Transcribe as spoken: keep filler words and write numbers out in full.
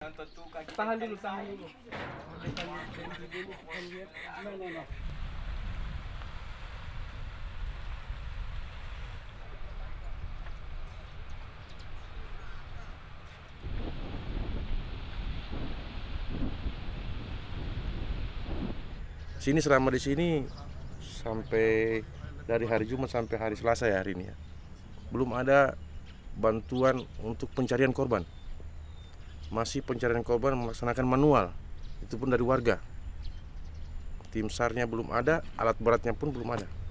Tahan dulu, tahan dulu. Sini selama di sini sampai dari hari Jumat sampai hari Selasa ya hari ini ya. Belum ada bantuan untuk pencarian korban. Masih pencarian korban melaksanakan manual. Itu pun dari warga. Tim SAR-nya belum ada, alat beratnya pun belum ada.